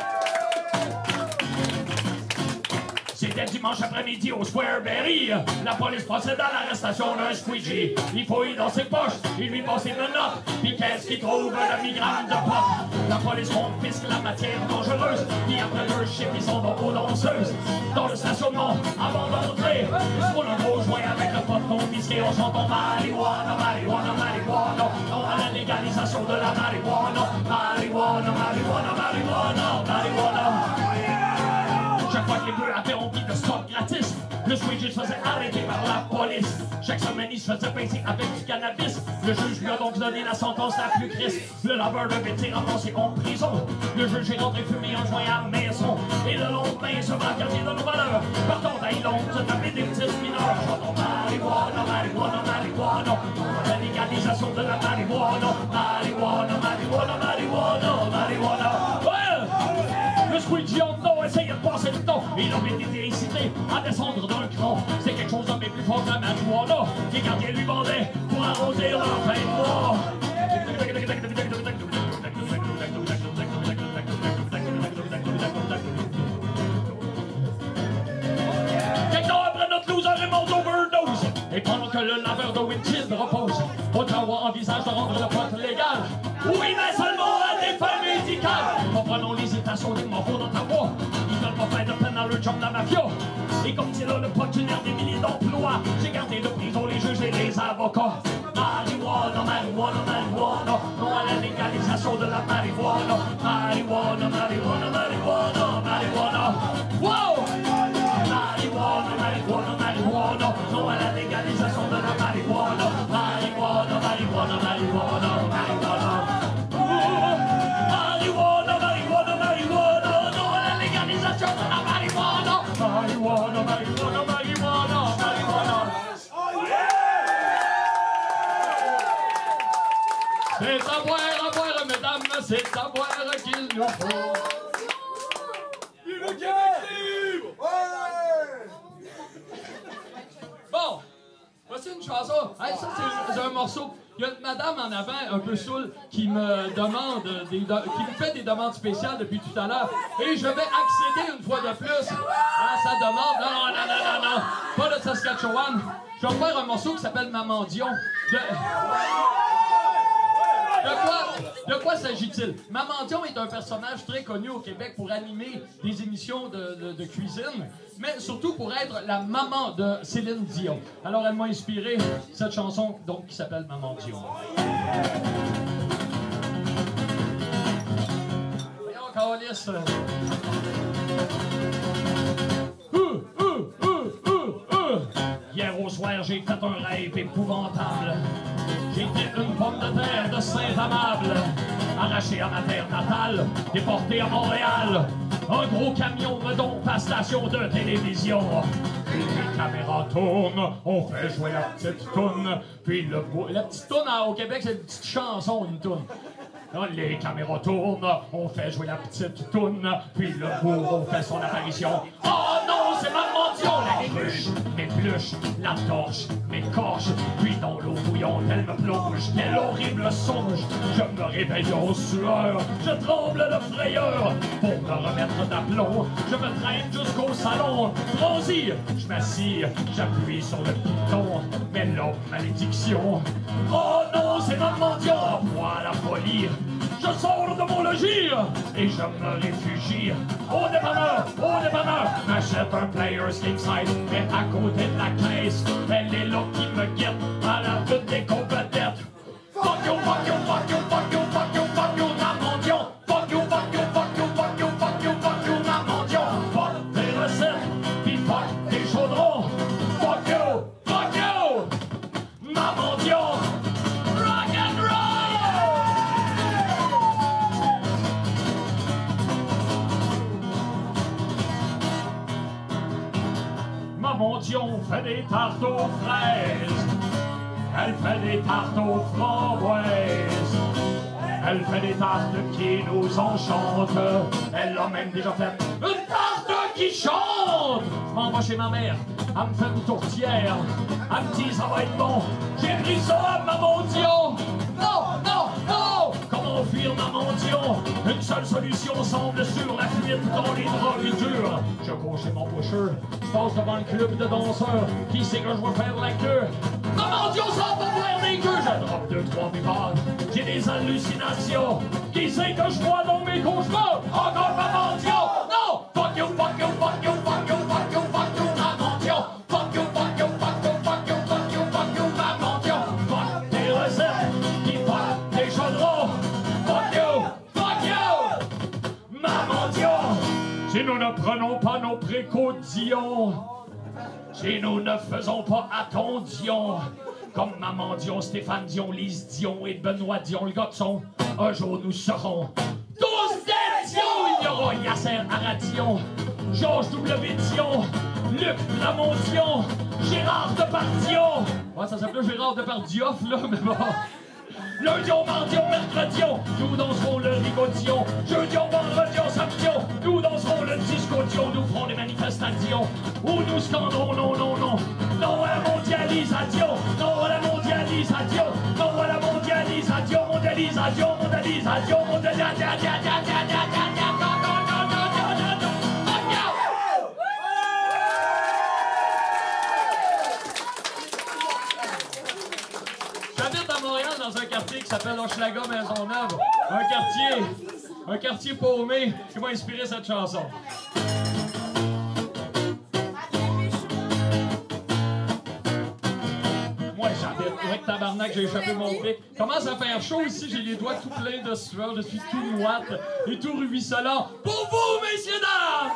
Speaker 1: C'était dimanche après-midi au Squareberry. La police procède à l'arrestation d'un squeegee. Il fouille dans ses poches, il lui passe une note. Puis qu'est-ce qu'il trouve? Le migraine de pot. La police confisque la matière dangereuse. Puis après leur chip, ils sont dans aux danseuses. Dans le stationnement, avant d'entrer, ils se roulent un gros joint avec le pot confisqué. On chante marijuana, marijuana, marijuana. Non à la légalisation de la marijuana. Marijuana, marijuana, marijuana, marijuana. Chaque fois que les bleus avaient envie de stock gratis, le squeegee se faisait arrêter par la police. Chaque semaine, il se faisait pincer avec du cannabis. Le juge lui a donc donné la sentence la plus crisse. Le laveur devait être ramassé en prison. Le juge est rentré fumer un joint à la maison. Et le lendemain, se va quartier de nos valeurs. Partant d'Aïlon, se taper des petites mineurs. Chantons marijuana, marijuana, marijuana. La légalisation de la marijuana. Marijuana, marijuana, marijuana, marijuana. Ouais! Le squeegee en nom essayait de passer le temps. Il avait été incité à descendre d'un cran. C'est quelque chose de bien plus fort que la marijuana. Les gardiens lui vendaient pour arroser leur fin de mois. Quelques temps après, notre loser est mort d'overdose. Et pendant que le laveur de windshield repose, Ottawa envisage de rendre le pot légal. Oui, mais seulement à des fins médicales. Comprenons l'hésitation des moraux d'Ottawa. Ils veulent pas faire de peine dans le job de la mafia. Et comme c'est là le pot génère des milliers d'emplois, j'ai gardé de prison les juges et les avocats. Marijuana, marijuana, marijuana. Non à la légalisation de la marijuana. Marijuana, marijuana, marijuana, marijuana. Wow! Marijuana, marijuana, marijuana. Non à la légalisation de la marijuana. Marijuana, marijuana, marijuana, marijuana. Marijuana, marijuana, marijuana. Non à la légalisation de la marijuana. Marijuana, marijuana, marijuana, marijuana. C'est à boire, mesdames, c'est à boire qu'il nous faut.
Speaker 2: Vive le Québec libre!
Speaker 1: Bon, voici une chanson. Hey, ça, c'est un morceau. Il y a une madame en avant, un peu saoule, qui me demande, qui me fait des demandes spéciales depuis tout à l'heure. Et je vais accéder une fois de plus à sa demande. Non, non, non, non, non, non. Pas de Saskatchewan. Je vais faire un morceau qui s'appelle Maman Dion. De quoi s'agit-il? Maman Dion est un personnage très connu au Québec pour animer des émissions de cuisine, mais surtout pour être la maman de Céline Dion. Alors elle m'a inspiré cette chanson donc qui s'appelle Maman Dion. Voyons, câlisse. Hier au soir, j'ai fait un rêve épouvantable. J'étais une pomme de terre de Saint-Amable, arrachée à ma terre natale, déportée à Montréal. Un gros camion me dompe à station de télévision. Puis les caméras tournent, on fait jouer la petite toune. Puis la petite toune au Québec, c'est une petite chanson, une toune. Les caméras tournent, on fait jouer la petite toune. Puis le bourreau fait son apparition. Oh non, c'est Maman Dion, la cruche, m'épluche, la torche, m'écorche. Puis dans l'eau bouillante, elle me plonge. Quel horrible songe! Je me réveille en sueur, je tremble de frayeur. Pour me remettre d'aplomb, je me traîne jusqu'au salon. Bronzy, je m'assis, j'appuie sur le piton. Mais la malédiction, oh non, c'est notre mendiant, moi la folie. Je sors de mon logis et je me réfugie au dépanneur, m'achète un Players King Size, mais à côté de la caisse, elle est là qui me guette à la toute des compétentes. Fuck you, fuck you, fuck you, fuck you, fuck you, fuck you, ma mendiant. Fuck you, fuck you, fuck you, fuck you, fuck you, fuck you, ma mendiant. Fuck tes recettes, pis fuck tes chaudrons. Fuck you, ma mendiant. Rock and roll! Ma mendiant fait des tartes aux fraises. Elle fait des tartes aux framboises. Elle fait des tartes qui nous enchantent. Elle a même déjà fait une tarte qui chante. Je m'en vais chez ma mère, elle me fait une tourtière. Elle me dit ça va être bon. J'ai pris ça à ma mendiant. Non, non, non. Comment fuir ma mendiant? Une seule solution semble sur la fuite dans les drogues dures. Je cours chez mon boucheur, je passe devant le club de danseurs. Qui sait que je vais faire la queue? Ma mendiant s'en va voir des queues. Je drop 2-3 bibards. J'ai des hallucinations. Qui sait que je vois dans mes cauchemars? Encore ma mendiant. Non! Fuck you, fuck you, fuck you, fuck you, fuck you, fuck you, ma mendiant. Fuck you, fuck you, fuck you, fuck you, fuck you, fuck you, ma mendiant. Fuck tes recettes, qui fuck tes chaudrons. Fuck you, ma mendiant. Si nous ne prenons pas nos précautions, si nous ne faisons pas attention, comme Maman Dion, Stéphane Dion, Lise Dion et Benoît Dion, le gars de son, un jour nous serons tous des Dion. Il y aura Yasser Aradion, Georges W. Dion, Luc Ramon Dion, Gérard Depardieu. Ouais, ça s'appelait Gérard Depardioff, là, mais bon. Lundi on mardi on mercredi on, nous danserons le rigotion. Jeudi on vendredi on samedi on, nous danserons le discotion. Nous ferons des manifestations où nous scanderons non, non, non. Non à la mondialisation, non à la mondialisation, non à la mondialisation, mondialisation, mondialisation, mondialisation. J'habite à Montréal dans un quartier qui s'appelle Hochelaga Maisonneuve. Un quartier paumé qui m'a inspiré cette chanson. Moi j'habite, ouais, tabarnak, j'ai échappé mon pic. Commence à faire chaud ici, j'ai les doigts tout pleins de sueur, je suis tout moite et tout ruisselant. Pour vous, messieurs, dames!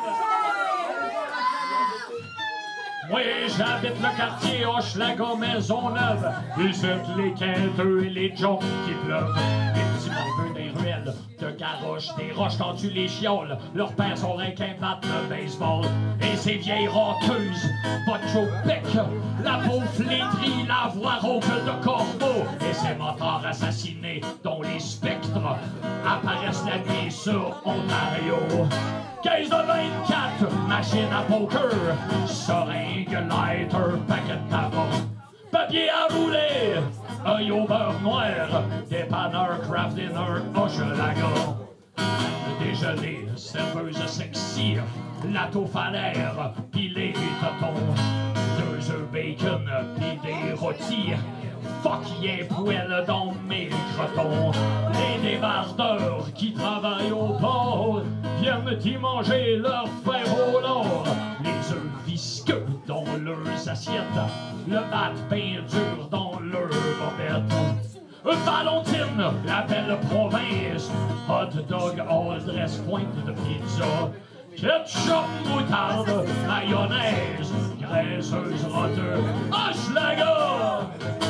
Speaker 1: Oui, j'habite le quartier Hochelaga Maisonneuve. Ici, les quinteux et les joncs qui pleuvent. Les petits morveux des ruelles de garoches, des roches tendues les chioles. Leurs pères sont requins battent le baseball. Et ces vieilles roqueuses, botch au bec, la peau flétrie, la voix rauque de corbeau. Et ces motards assassinés dont les spectres apparaissent la nuit sur Ontario. Caisse de 24, machine à poker, seringue, lighter, paquet de tabac, papier à rouler, œil au beurre noir, dépanneur, craft dinner, Hochelaga. Déjeuner, serveuse sexy, la taupe à l'air, pis les totons, 2 œufs bacon, pis des rôtis. Fuck yeah, poêle dans mes crotons. Les débardeurs qui travaillent au port viennent y manger leur fer au lard. Les œufs visqueux dans leurs assiettes, le mat bien dur dans leurs bobettes. Valentine, la belle province, hot dog, all dress, pointe de pizza. Ketchup, moutarde, mayonnaise, graisseuse, roteux, Hochelaga!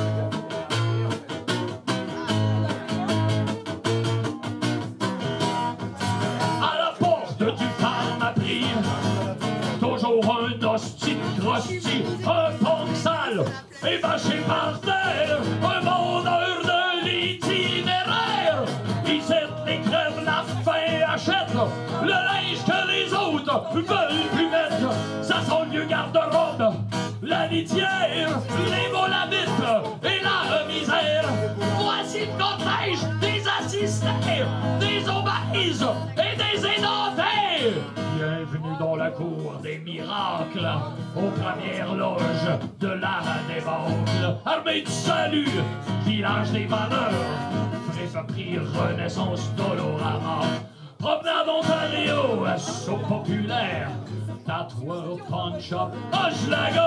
Speaker 1: Toujours un hostie de crosti, un punk sale, évaché par terre, un vendeur de l'itinéraire. Ici, les crèves, la faim achète le linge que les autres veulent plus mettre. Ça sent le vieux garde-robe, la litière, les moules à vite et la misère. Voici le cortège des assistants, des obèses et des édentés. Bienvenue dans la cour des miracles, aux premières loges de la débâcle. Armée du salut, village des valeurs, Fréfaperie, Renaissance, Dolorama. Promenade d'Ontario, assaut populaire, tatoueur, punch-up, Hochelaga.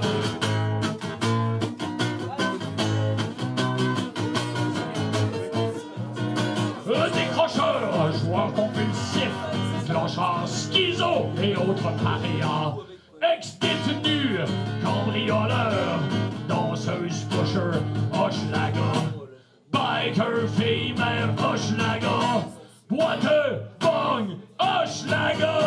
Speaker 1: Décrocheurs, joueurs compulsifs, clochards, schizo et autres parias, ex-détenus, cambrioleurs, danseuses, pushers, Hochelaga, biker, filles, mère, Hochelaga, boiteux, bong, Hochelaga.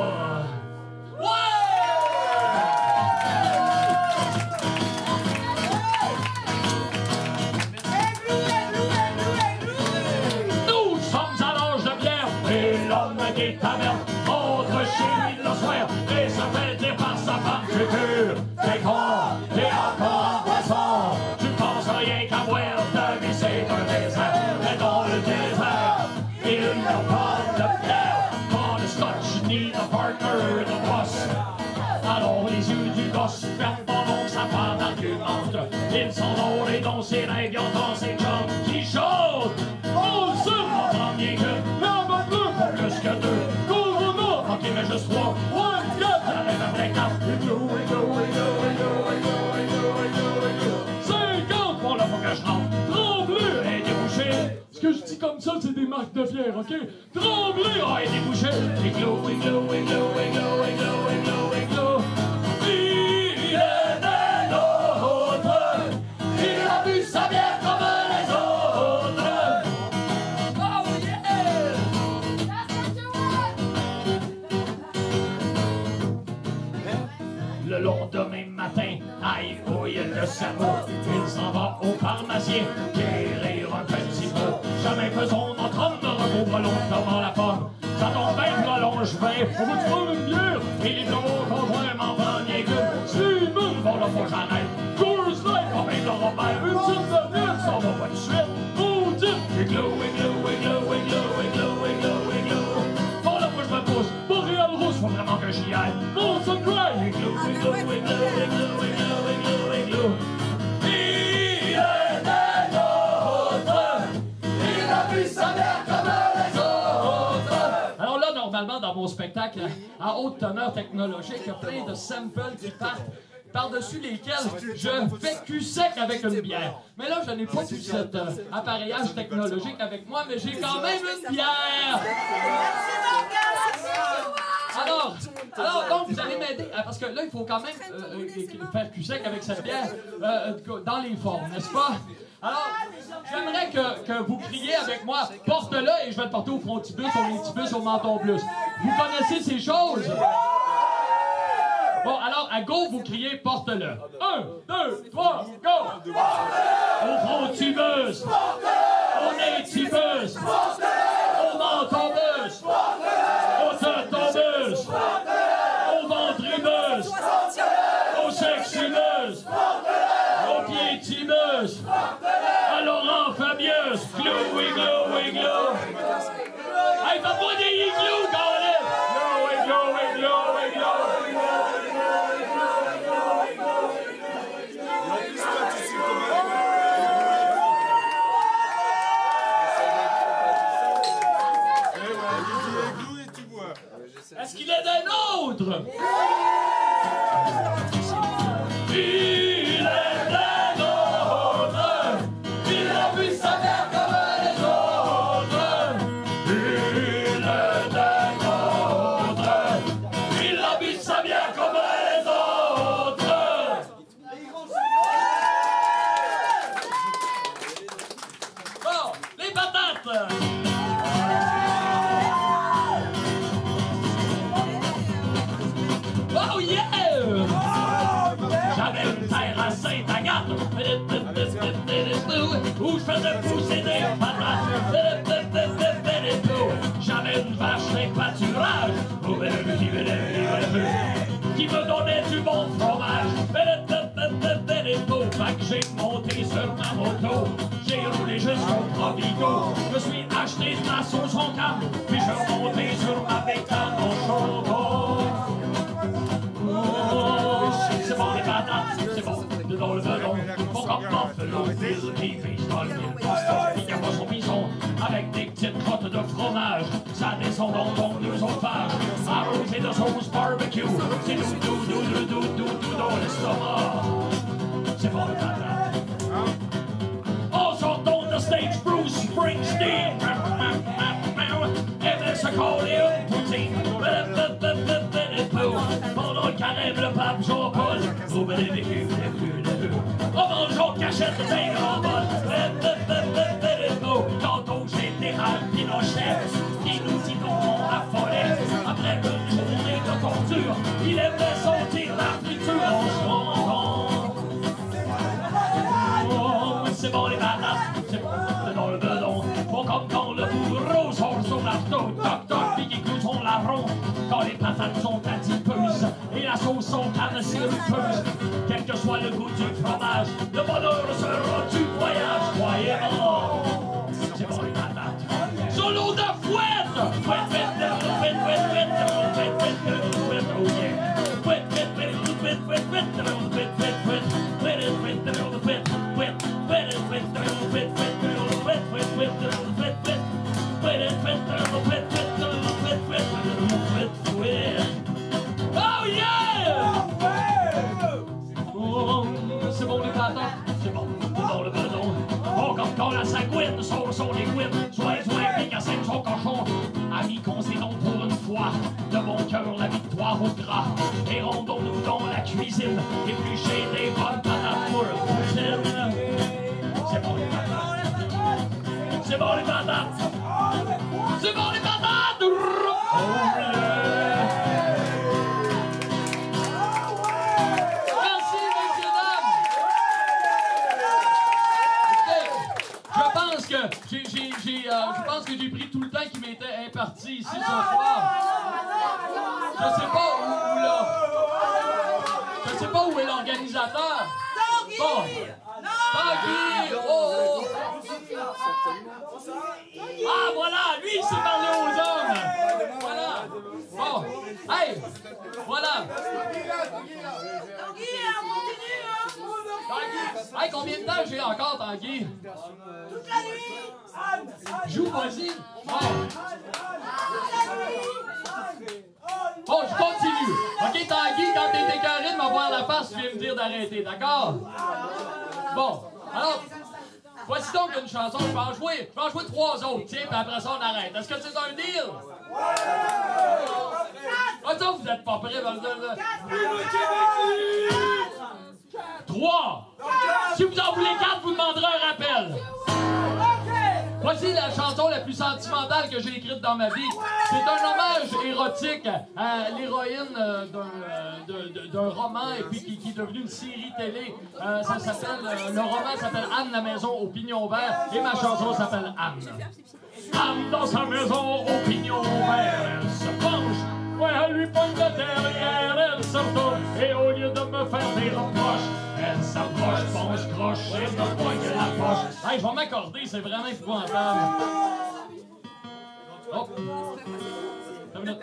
Speaker 1: Entre chez lui le soir et se fait dire par sa femme future. T'es con, t'es encore en poisson. Tu penses rien qu'à boire, ta vie c'est un désert. Et dans le désert, il n'y a pas de bière, pas de scotch, ni de partner de boss. Alors les yeux du gosse ferment pendant que sa femme argumente. Ils sont drôles et dans ses rêves, ils entendent ses chums qui chantent. On se m'entend bien que la bonne bleue pour plus que deux. Ok, mais juste trois. One, two, j'arrive après quatre. Et go, et go, et go, et go, et go, et go, et go, et go. 50, bon là, faut que je rentre. Tremblé et débouché. Ce que je dis comme ça, c'est des marques de fier, ok? Tremblé et débouché. Et go, et go, et go, et go, et go, et go, et go. Il est des nôtres. Il a bu sa bière comme les autres. Oh yeah! Le lendemain matin, aïe, ouille le cerveau. Il s'en va au pharmacien, guérir un petit peu. Jamais faisons notre homme recouvre longtemps la pomme. Ça tombe bien, prolonge bien, on vous trouve une bière. Et les gros conjoints m'en prennent rien qu'une. Simon, bon là, faut que j'arrête. Coors Light, quand même, le Robert, une petite minute, ça va pas de suite. Maudit, églou, églou, églou, églou, églou, églou, églou. Bon là, faut que je me pousse. Boréal Rousse, faut vraiment que j'y aille. Monson Cry, églou, églou, églou, églou, églou, églou, églou. Il est des nôtres. Il a bu sa mère comme les autres. Alors là, normalement, dans mon spectacle, à haute teneur technologique, il y a plein de samples qui partent par-dessus lesquels je fais cul sec avec une bière. Mais là, je n'ai pas tout cet appareillage technologique avec moi, mais j'ai quand même une bière! Alors, donc, vous allez m'aider, parce que là, il faut quand même faire cul sec avec cette bière dans les formes, n'est-ce pas? Alors, j'aimerais que vous criez avec moi, porte-le et je vais le porter au frontibus, au métibus, au menton plus. Vous connaissez ces choses? Bon, alors, à go, vous criez, porte-le. 1, 2, 3, go! Au frontibus! Au métibus! Au menton-bus! Au teton-bus! Au ventribus! Au sexibus! Au piétibus! À Laurent Fabius! Glou, igloo, igloo! Hey, fais-moi des igloos, Colin! Igloo, igloo, igloo, igloo! Est-ce qu'il est des nôtres? Il est des nôtres. Il a vu sa mère comme les autres. Il est des nôtres. Il a vu sa bière comme les autres. Bon, les patates. Oh yeah! J'avais une terre à Sainte-Agathe où je faisais pousser des patates. J'avais une vache avec pâturage qui me donnait du bon fromage. Fait que j'ai monté sur ma moto, j'ai roulé jusqu'au Provigo. Je me suis acheté de la sauce en canne, puis je suis monté sur ma bécane au chauveau. ville qui vise dans le mille. Il n'y a pas son bison avec des petites crottes de fromage. Ça descend dans l'œsophage, arrosé de sauce barbecue. C'est doux dans l'estomac. C'est bon le patate. On sort donc de stage Bruce Springsteen. Et se coller une poutine. Pendant le carême, le pape Jean-Paul. On mange en cachette de pain en bol. Tantôt général Pinochet, qui nous dit qu'on affolait. Après une journée de torture, il aimait sentir la friture en chantant. Oh, c'est bon les patates, c'est bon dans le bedon. Bon comme quand le bourreau sort son marteau, toc toc, puis qui cloue son larron. Quand les patates sont adipeuses et la sauce sont sirupeuse. Quel que soit le goût du fromage, le bonheur sera du voyage, croyez-moi. C'est bon les patates. Solo de fouette! Fouette, fouette, fouette, fouette, fouette, fouette, fouette, fouette, fouette, oh yeah. Fouette, fouette, fouette, fouette, fouette, fouette, fouette, fouette, fouette, fouette, fouette, fouette, fouette, fouette, oh yeah! Oh, c'est bon les patates, c'est bon le bedon. Oh, comme quand la sanguine sort son aiguine, soin, pique à son cochon. Amis considérons pour une fois, de bon cœur la victoire au gras. Et rendons-nous dans la cuisine, éplucher des bonnes patates pour poutine. C'est bon les patates, c'est bon les patates, c'est bon les patates. Oh yeah! Je pense que j'ai pris tout le temps qui m'était imparti ici ce soir. Je sais pas où est l'organisateur. Bon. Tanguy! Oh! Ah voilà, lui il s'est parlé aux hommes. Voilà. Bon. Hey! Voilà.
Speaker 3: Tanguy, on continue,
Speaker 1: Tanguy! Hey, combien de temps j'ai encore, Tanguy?
Speaker 3: toute la nuit!
Speaker 1: Joue, vas-y! Bon. Bon, je continue. OK, Tanguy, quand t'es écœuré de m'avoir la face, tu viens me dire d'arrêter, d'accord? Bon, alors, voici donc une chanson. Je vais en jouer 3 autres, tiens, puis après ça, on arrête. Est-ce que c'est un deal? Ah, ça, vous êtes pas prêts, 3. Si vous en voulez 4, vous demanderez un rappel. Voici la chanson la plus sentimentale que j'ai écrite dans ma vie. C'est un hommage érotique à l'héroïne d'un roman et puis qui est devenu une série télé. Ça s'appelle, le roman s'appelle Anne la maison au pignon vert et ma chanson s'appelle Anne. Anne dans sa maison au pignon vert, elle se penche, ouais, elle lui pogne de derrière, elle se retourne et au lieu de me faire des reproches, elle s'approche, pense, croche et me poigne la poche. Hey, je vais m'accorder, c'est vraiment épouvantable. Oh! 2 minutes.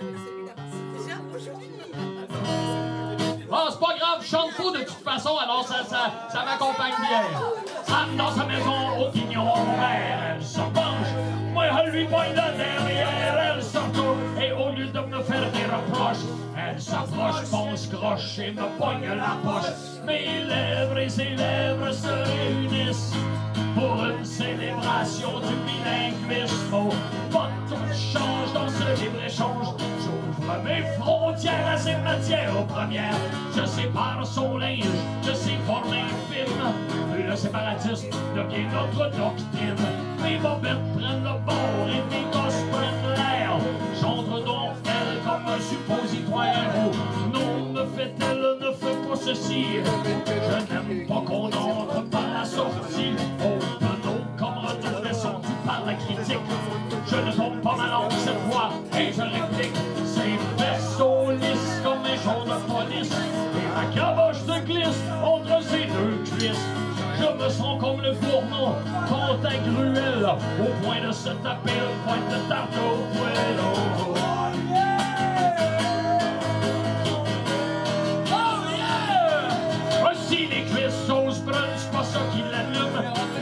Speaker 1: Ah, c'est pas grave, je chante faux de toute façon, alors ça m'accompagne bien. Anne dans sa maison au pignon vert, elle se penche, moi elle lui poigne de derrière, elle se retourne et au lieu de me faire des reproches, elle s'approche, pense, croche et me pogne la poche. Mes lèvres et ses lèvres se réunissent pour une célébration du bilinguisme. Oh, pas tout change dans ce libre-échange. J'ouvre mes frontières à ces matières premières. Je sépare son linge, je sais former un film. Puis le séparatiste devient notre doctrine. Mes bobettes prennent le bord et mes gosses prennent l'air. J'entre dans elle comme un suppositoire. Oh, non, ne fait-elle, ne fait pas ceci. Je n'aime pas qu'on entre par la sortie. Oh, comme retour des sons, tu parles la critique. Je ne tombe pas ma langue cette fois et je réplique. Ses vaisseaux lisses comme un jour de police. Et ma caboche se glisse entre ses 2 cuisses. Je me sens comme le gourmand quand ta gruelle au point de se taper une pointe de tarte au poêle. Oh, yeah! Voici les cuisses sauce brune, c'est pas ça qui l'allume.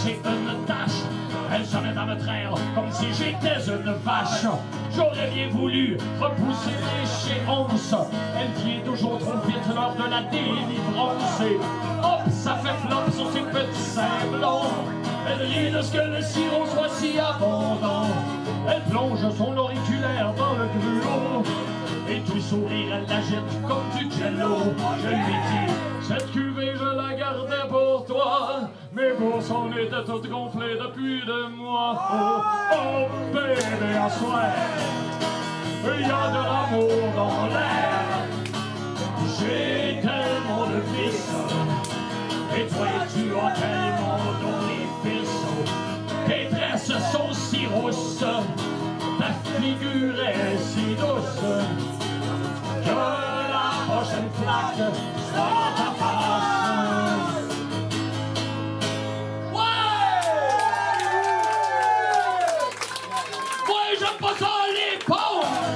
Speaker 1: j'ai une tâche. Elle se met à me traire comme si j'étais une vache. J'aurais bien voulu repousser l'échéance. Elle vient toujours trop vite lors de la délivrance. Et hop, ça fait flop sur ses petits seins blonds. Elle rit de ce que le sirop soit si abondant. Elle plonge son auriculaire dans le gruau. Et tout sourire, elle l'agite comme du jello. Je lui dis, cette cuvée, je la gardais pour toi. Mes bourses en étaient toutes gonflées depuis 2 mois. Oh, oh, bébé, à soir, il y a de l'amour dans l'air. J'ai tellement de fils, et toi, tu as tellement d'orifices. Tes tresses sont si rousses, ta figure est si douce, que la prochaine flaque sera ta face. Ouais, j'aime pas ça, les pauvres.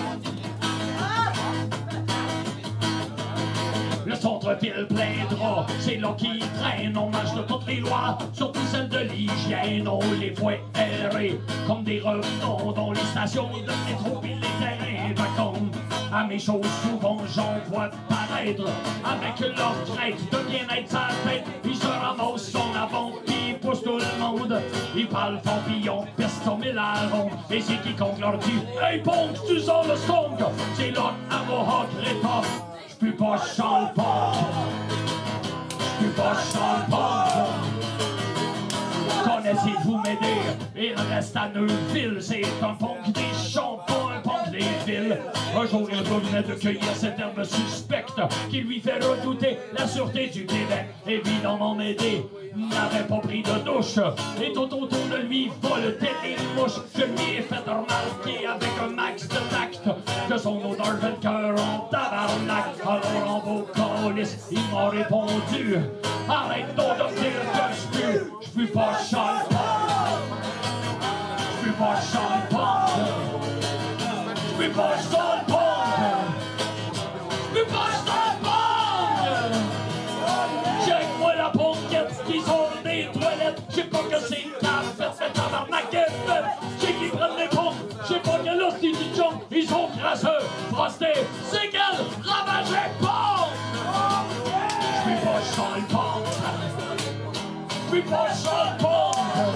Speaker 1: Le centre-ville plein de rats, c'est là qui traîne. On marche de toutes les lois, surtout celles de l'hygiène. On les voit errer comme des revenants dans les stations de métro et les terrains vacances. À mes choses, souvent j'en vois paraître avec leur traite de bien-être sa tête. Ils se ramassent en avant, puis ils poussent tout le monde. Ils parlent fort, puis ils ont pistonné la ronde. Et c'est quiconque leur dit « Hey Ponk, tu sens le stonk! » C'est là à Mohawk, Greta. J'pue pas Charles Ponk. J'pue pas Charles Ponk. Connaissez-vous m'aider? Il reste à Neuville. C'est un Ponk des champs, pas un Ponk des villes. Un jour, il revenait de cueillir cette herbe suspecte qui lui fait redouter la sûreté du Québec. Évidemment, m'aider n'avait pas pris de douche. Et tout autour de lui voletaient les mouches. Je lui ai fait remarquer avec un max de tact que son odeur fait le cœur en tabarnak. Alors en beau calice, il m'a répondu: arrête donc de dire que j'pue pas Charles Ponk. J'pue pas Charles Ponk. J'pue pas Charles Ponk. J'pue pas Charles Ponk. Check-moi la ponquette qui sort des toilettes. J'sais pas que c'est café, c'est tabarnak et fait. J'sais qu'ils prennent les pompes. J'sais pas quelle hostie du junk. Ils sont crasseux, frostés. C'est qu'elle ravageait Ponk. J'pue pas Charles Ponk. J'pue pas Charles Ponk.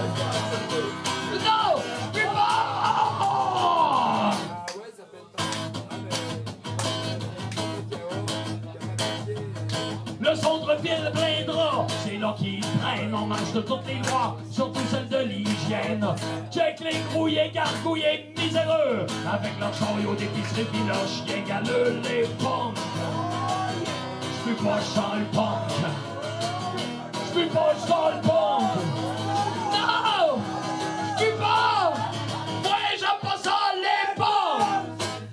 Speaker 1: Non, j'pue pas. Le centre-ville plein de rats, c'est là qu'ils traînent en marche de toutes les lois, surtout celles de l'hygiène. Check les grouillés, gargouillés, miséreux, avec leurs chariots d'épicerie pis leurs chiens galeux, les Ponk. J'pue pas Charles Ponk. J'pue pas Charles Ponk. Non! J'pue pas! Ouais, j'aime pas ça, les Ponk!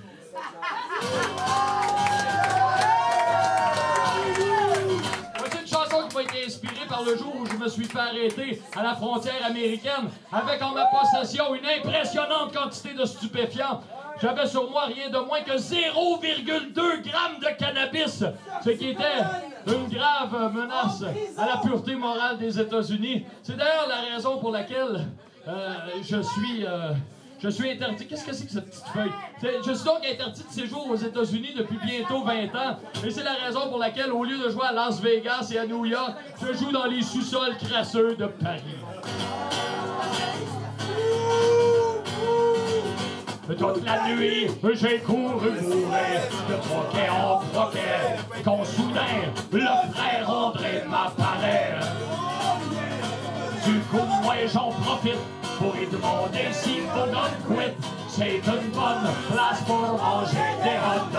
Speaker 1: Voici une chanson qui m'a été inspirée par le jour où je me suis fait arrêter à la frontière américaine avec en ma possession une impressionnante quantité de stupéfiants. J'avais sur moi rien de moins que 0,2 grammes de cannabis, ce qui était une grave menace à la pureté morale des États-Unis. C'est d'ailleurs la raison pour laquelle je suis interdit. Qu'est-ce que c'est que cette petite feuille? Je suis donc interdit de séjour aux États-Unis depuis bientôt 20 ans. Et c'est la raison pour laquelle, au lieu de jouer à Las Vegas et à New York, je joue dans les sous-sols crasseux de Paris. Toute la nuit, j'ai couru bourré de troquet en troquet, quand soudain, le frère André m'apparaît. Du coup, moi, j'en profite pour lui demander si Bonhomme quit. C'est une bonne place pour manger des hot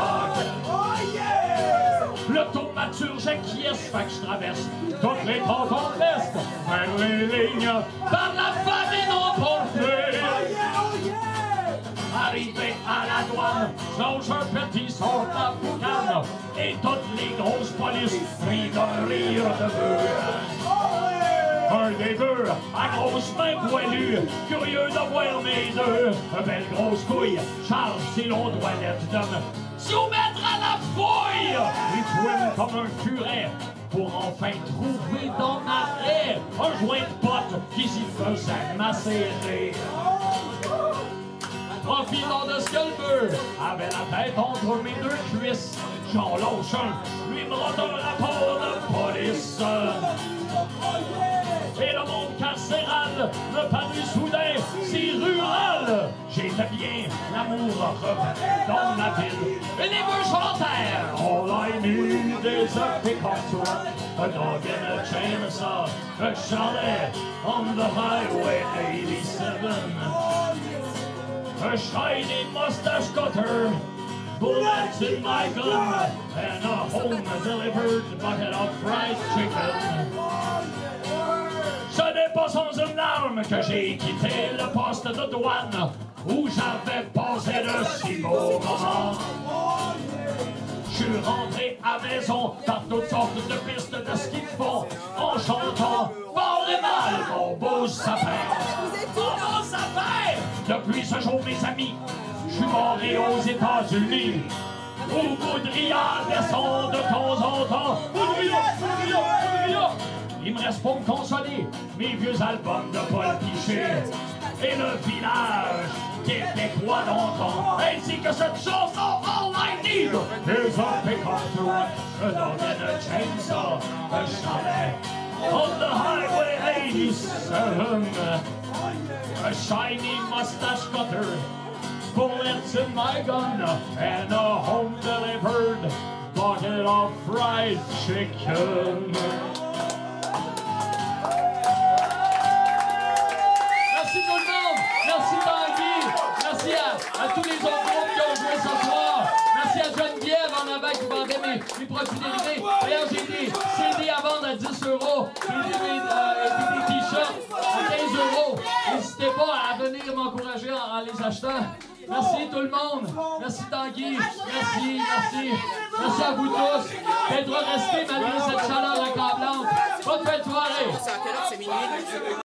Speaker 1: dogs. Le tomature, j'acquiesce, fait que je traverse toutes les cantons de l'Est, vers les lignes, par la famine emportée. Arrivé à la douane, j'longe un petit sort de la boucane, et toutes les grosses polices rient d'un rire de bœuf. Un des bœufs à grosses mains poilues, curieux de voir mes deux belles grosses couilles, Charles, si l'on doit l'être d'homme, soumettre à la fouille! Il fouine comme un furet pour enfin trouver dans l'arrêt un joint de pote qui s'y faisait macérer. Profitant de ce que le bœuf avait la tête entre mes deux cuisses, j'en lâche un, lui me rend un rapport de police. Et le monde carcéral me parut soudain si rural. J'étais bien, l'amour revenait dans ma ville. Et les bœufs chantèrent All I need is a pick-up truck, a dog and a chainsaw, a chalet on the highway 87. A shiny mustache cutter, bullets in my gun, and a home-delivered bucket of fried chicken. Ce n'est pas sans une larme que j'ai quitté le poste de douane où j'avais passé de si beaux moments. Je suis rentré à maison par toutes sortes de pistes de ski de fond en chantant fort et mal mon beau sapin. Mon beau sapin! Depuis ce jour, mes amis, je suis moré aux États-Unis où Boudrillard descend de temps en temps. Boudrillard! Il me reste pour me consoler mes vieux albums de Paul Piché et le village québécois d'antan, ainsi que cette chanson All I Need is a pick-up truck, a dog and a chainsaw, a chalet on the highway 87, a shiny mustache cutter, bullets in my gun, and a home-delivered bucket of fried chicken. Merci tout le monde! Merci Tanguy! Merci à tous les autres groupes qui ont joué ce soir! Merci à Geneviève en avant qui vendait mes produits dérivés. D'ailleurs, j'ai des CD à vendre à 10 €, des t-shirts à 15 €. N'hésitez pas à venir m'encourager en les achetant. Merci tout le monde! Merci Tanguy! Merci à vous tous d'être restés malgré cette chaleur accablante. Bonne fin de soirée!